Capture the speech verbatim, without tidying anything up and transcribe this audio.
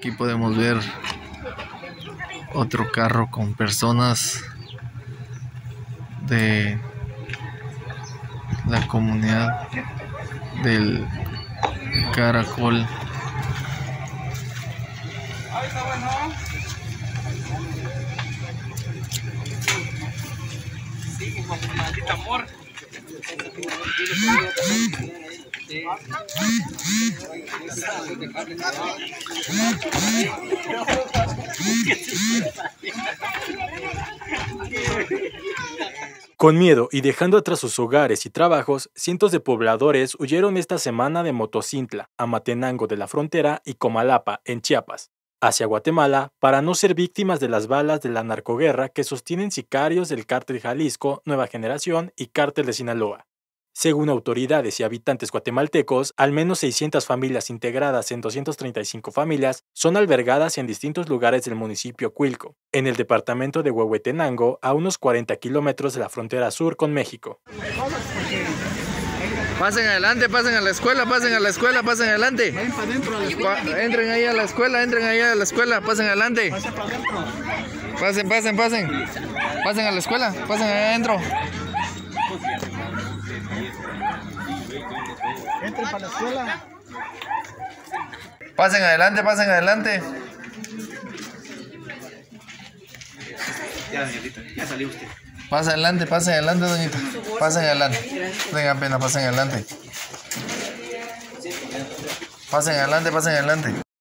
Aquí podemos ver otro carro con personas de la comunidad del Caracol. Maldito amor. Con miedo y dejando atrás sus hogares y trabajos, cientos de pobladores huyeron esta semana de Motocintla, Amatenango de la Frontera y Comalapa, en Chiapas, hacia Guatemala para no ser víctimas de las balas de la narcoguerra que sostienen sicarios del Cártel Jalisco, Nueva Generación y Cártel de Sinaloa. Según autoridades y habitantes guatemaltecos, al menos seiscientas familias integradas en doscientas treinta y cinco familias son albergadas en distintos lugares del municipio Cuilco, en el departamento de Huehuetenango, a unos cuarenta kilómetros de la frontera sur con México. Pasen adelante, pasen a la escuela, pasen a la escuela, pasen adelante. Entren ahí a la escuela, entren ahí a la escuela, pasen adelante. Pasen, pasen, pasen. Pasen a la escuela, pasen ahí adentro. Entren para la escuela. Pasen adelante, pasen adelante. Ya, señorita, ya salió usted. Pasen adelante, pasen adelante, doñita. Pasen adelante. Tengan pena, pasen adelante. Pasen adelante, pasen adelante.